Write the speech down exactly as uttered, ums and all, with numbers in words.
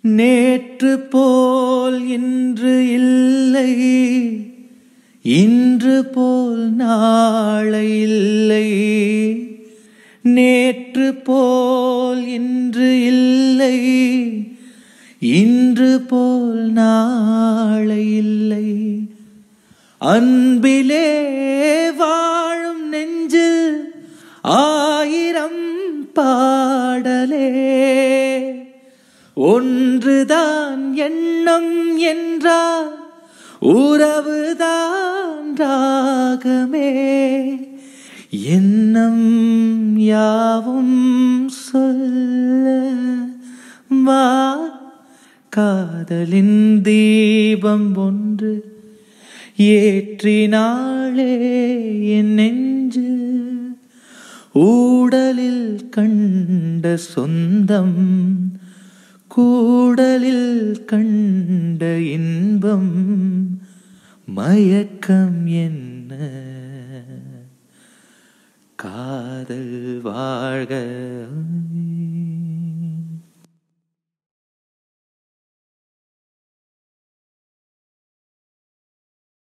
நேற்று போல் இன்று இல்லை, இன்று போல் நாளை இல்லை. நேற்று போல் இன்று இல்லை, இன்று போல் நாளை இல்லை. அன்பிலே வாழும் நெஞ்சில் ஆயிரம் பாடலே, ஒன்றுதான் எண்ணம் என்றால் உறவுதான் ராகமே. எண்ணம் யாவும் சொல்ல வா, காதலின் தீபம் ஒன்று ஏற்றினாளே என் நெஞ்சு. ஊடலில் கண்ட சொந்தம், கூடலில் கண்ட இன்பம், மயக்கம் என்ன? காதல் வாழ்க.